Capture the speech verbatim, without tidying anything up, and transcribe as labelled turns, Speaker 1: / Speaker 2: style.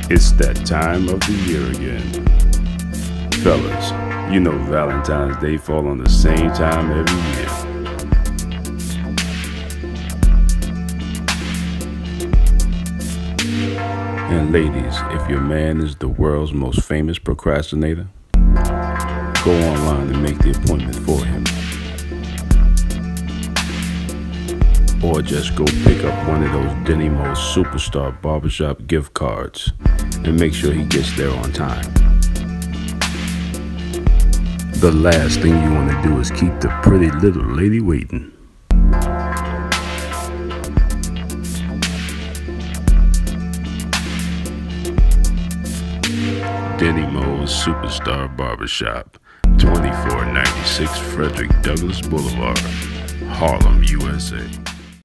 Speaker 1: It's that time of the year again. Fellas, you know Valentine's Day fall on the same time every year. And ladies, if your man is the world's most famous procrastinator, go online and make the appointment for him. Or just go pick up one of those Denny Moe'ssuperstar barbershop gift cards and make sure he gets there on time. The last thing you want to do is keep the pretty little lady waiting. Denny Moe'ssuperstar Barbershop, twenty-four ninety-six Frederick Douglass Boulevard, Harlem, U S A.